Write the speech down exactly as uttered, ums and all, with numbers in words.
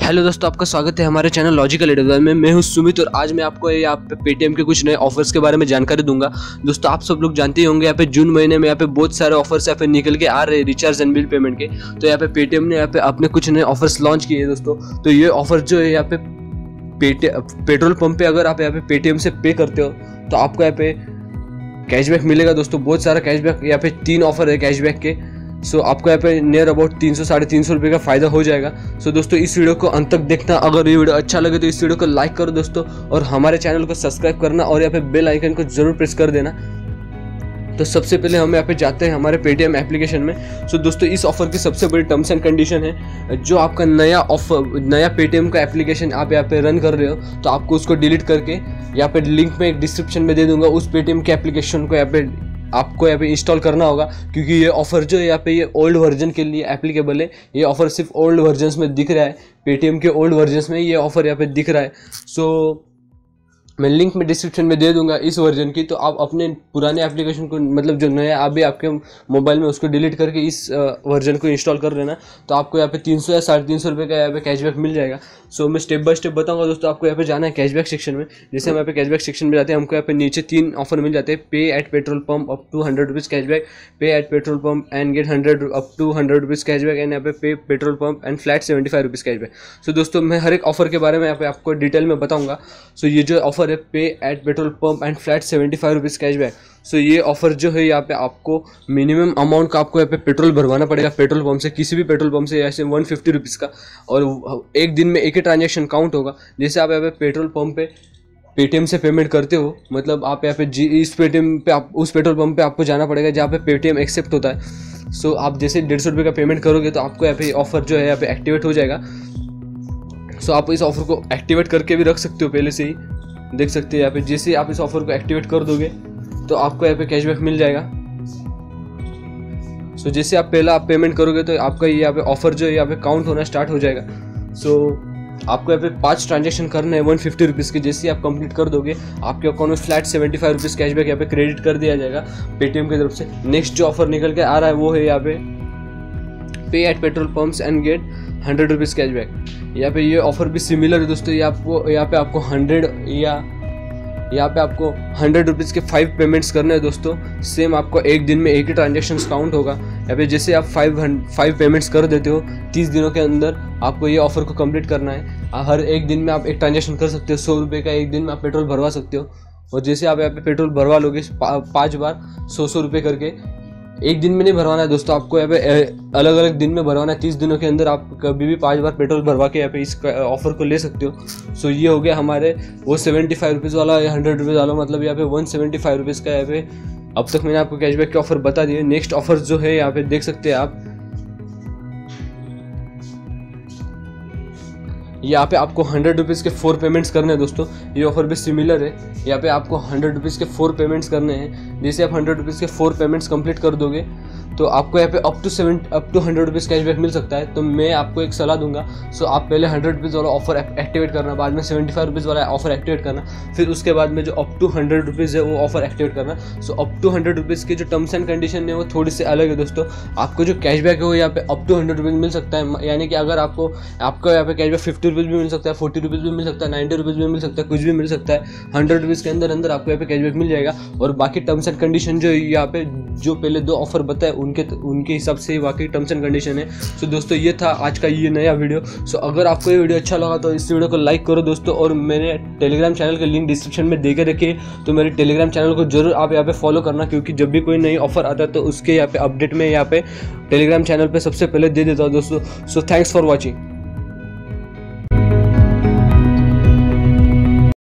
Hello दोस्तों, आपका स्वागत है हमारे चैनल लॉजिकल एडवाइस में। मैं हूं सुमित और आज मैं आपको यहाँ पे पेटीएम के कुछ नए ऑफर्स के बारे में जानकारी दूंगा। दोस्तों, आप सब लोग जानते ही होंगे यहाँ पे जून महीने में यहाँ पे बहुत सारे ऑफर्स यहाँ पे निकल के आ रहे हैं रिचार्ज एंड बिल पेमेंट के। तो यहाँ पे पेटीएम ने यहाँ पे अपने कुछ नए ऑफर्स लॉन्च किए हैं दोस्तों। तो ये ऑफर जो है यहाँ पे पेटी पेट्रोल पंप पे अगर आप यहाँ पे पेटीएम से पे करते हो तो आपको यहाँ पे कैशबैक मिलेगा दोस्तों। बहुत सारा कैशबैक यहाँ पे तीन ऑफर है कैशबैक के। सो so, आपको यहाँ पे नियर अबाउट तीन सौ साढ़े तीन सौ रुपये का फ़ायदा हो जाएगा। सो so, दोस्तों इस वीडियो को अंत तक देखना। अगर ये वीडियो अच्छा लगे तो इस वीडियो को लाइक करो दोस्तों, और हमारे चैनल को सब्सक्राइब करना और यहाँ पे बेल आइकन को जरूर प्रेस कर देना। तो सबसे पहले हम यहाँ पे जाते हैं हमारे पेटीएम एप्लीकेशन में। सो so, दोस्तों इस ऑफर की सबसे बड़ी टर्म्स एंड कंडीशन है, जो आपका नया ऑफर नया पेटीएम का एप्लीकेशन आप यहाँ पे रन कर रहे हो तो आपको उसको डिलीट करके यहाँ पे लिंक में एक डिस्क्रिप्शन में दे दूंगा, उस पेटीएम के एप्लीकेशन को यहाँ पे आपको यहाँ पे इंस्टॉल करना होगा। क्योंकि ये ऑफर जो है यहाँ पे ये ओल्ड वर्जन के लिए एप्लीकेबल है। ये ऑफर सिर्फ ओल्ड वर्जन्स में दिख रहा है, पेटीएम के ओल्ड वर्जन्स में ये ऑफर यहाँ पे दिख रहा है। सो मैं लिंक में डिस्क्रिप्शन में दे दूंगा इस वर्जन की। तो आप अपने पुराने एप्लीकेशन को, मतलब जो नया अभी आपके मोबाइल में, उसको डिलीट करके इस वर्जन को इंस्टॉल कर लेना। तो आपको यहाँ पे तीन सौ या साढ़े तीन सौ रुपये का यहाँ पे कैशबैक मिल जाएगा। सो मैं स्टेप बाय स्टेप बताऊंगा दोस्तों। आपको यहाँ पे जाना है कैशबैक सेक्शन में। जैसे हम यहाँ पे कैशबैक सेक्शन में जाते हैं, हमको यहाँ पे नीचे तीन ऑफर मिल जाते हैं। Pay at petrol pump up to hundred rupees cashback, pay at petrol pump and get hundred up to hundred rupees cashback, and यहाँ पे pay petrol pump and flat seventy five rupees cashback. So दोस्तों मैं हर एक offer के बारे में यहाँ पे आपको डिटेल में बताऊँगा। सो ये जो ऑफर है pay at petrol pump and flat seventy five rupees cashback, so ये ऑफर जो है यहाँ पे आपको मिनिमम अमाउंट का आपको यहाँ पे पेट्रोल भरवाना पड़ेगा पेट्रोल पंप से, किसी भी पेट्रोल पंप से, ऐसे वन फिफ्टी रुपीज़ का। और एक दिन में एक ही ट्रांजेक्शन काउंट होगा। जैसे आप यहाँ पे पेट्रोल पंप पे पेटीएम से पेमेंट करते हो, मतलब आप यहाँ पे जी इस पेटीएम पे आप उस पेट्रोल पंप पे आपको जाना पड़ेगा जहाँ पे पेटीएम एक्सेप्ट होता है। सो आप जैसे डेढ़ सौ रुपये का पेमेंट करोगे तो आपको यहाँ पे ऑफर जो है यहाँ पे एक्टिवेट हो जाएगा। सो आप इस ऑफर को एक्टिवेट करके भी रख सकते हो, पहले से ही देख सकते हैं यहाँ पे। जैसे आप इस ऑफर को एक्टिवेट कर दोगे तो आपको यहाँ पे कैशबैक मिल जाएगा। सो so, जैसे आप पहला आप पेमेंट करोगे तो आपका यहाँ पे ऑफर जो है यहाँ पे काउंट होना स्टार्ट हो जाएगा। सो so, आपको यहाँ पे पांच ट्रांजेक्शन करने हैं वन फिफ्टी रुपीज़ के। जैसे आप कंप्लीट कर दोगे आपके अकाउंट में flat seventy five rupees cashback यहाँ पे क्रेडिट कर दिया जाएगा पेटीएम की तरफ से। नेक्स्ट जो ऑफर निकल के आ रहा है वो है यहाँ पे pay at petrol pumps and get hundred rupees cashback. यहाँ पे ये ऑफर भी सिमिलर है दोस्तों। ये आपको यहाँ पे आपको हंड्रेड या यहाँ पे आपको हंड्रेड रुपीज़ के फाइव पेमेंट्स करने हैं दोस्तों। सेम आपको एक दिन में एक ही ट्रांजेक्शन काउंट होगा। यहाँ पे जैसे आप फाइव फाइव पेमेंट्स कर देते हो तीस दिनों के अंदर, आपको ये ऑफर को कंप्लीट करना है। हर एक दिन में आप एक ट्रांजेक्शन कर सकते हो, सौ रुपये का एक दिन में आप पेट्रोल भरवा सकते हो। और जैसे आप यहाँ पे पेट्रोल भरवा लोगे पाँच बार सौ सौ रुपये करके, एक दिन में नहीं भरवाना है दोस्तों, आपको यहाँ पे अलग अलग दिन में भरवाना है। तीस दिनों के अंदर आप कभी भी पाँच बार पेट्रोल भरवा के यहाँ पे इस ऑफर को ले सकते हो। सो ये हो गया हमारे वो सेवेंटी फाइव रुपीज़ वाला या हंड्रेड रुपीज़ वाला, मतलब यहाँ पे वन सेवेंटी फाइव रुपीज़ का यहाँ पे अब तक मैंने आपको कैशबैक के ऑफर बता दिए। नेक्स्ट ऑफर जो है यहाँ पे देख सकते हैं आप, यहाँ पे आपको हंड्रेड रुपीज़ के फोर पेमेंट्स करने हैं दोस्तों। ये ऑफर भी सिमिलर है। यहाँ पे आपको हंड्रेड रुपीज़ के फोर पेमेंट्स करने हैं। जैसे आप हंड्रेड रुपीज़ के फोर पेमेंट्स कंप्लीट कर दोगे तो आपको यहाँ पे up to seven up to hundred rupees cashback मिल सकता है। तो मैं आपको एक सलाह दूंगा, सो आप पहले हंड्रेड रुपीज़ वाला ऑफर एक्टिवेट करना, बाद में सेवेंटी फाइव रुपीज़ वाला ऑफर एक्टिवेट करना, फिर उसके बाद में जो अप टू हंड्रेड रुपीज़ है वो ऑफर एक्टिवेट करना। So up to hundred rupees की जो टर्म्स एंड कंडीशन है वो थोड़ी सी अलग है दोस्तों। आपको जो कैशबैक है वो यहाँ पे अप टू हंड्रेड रुपीज़ मिल सकता है। यानी कि अगर आपको आपको यहाँ पे कैशबैक फिफ्टी रुपीज़ भी मिल सकता है, फोर्टी रुपीज़ भी मिल सकता है, नाइन्टी रुपीज़ भी मिल सकता है, कुछ भी मिल सकता है। हंड्रेड रुपीज़ के अंदर अंदर आपको यहाँ पे कैशबैक मिल जाएगा। और बाकी टर्म्स एंड कंडीशन जो यहाँ पे जो पहले दो ऑफर बताए उनके उनके हिसाब से वाकई टर्म्स एंड कंडीशन है। सो दोस्तों ये था आज का ये नया वीडियो। सो अगर आपको ये वीडियो अच्छा लगा तो इस वीडियो को लाइक करो दोस्तों, और मैंने टेलीग्राम चैनल का लिंक डिस्क्रिप्शन में दे के रखे, तो मेरे टेलीग्राम चैनल को जरूर आप यहाँ पे फॉलो करना, क्योंकि जब भी कोई नई ऑफर आता है तो उसके यहाँ पे अपडेट में यहाँ पे टेलीग्राम चैनल पे सबसे पहले दे देता हूँ दोस्तों। So thanks for watching.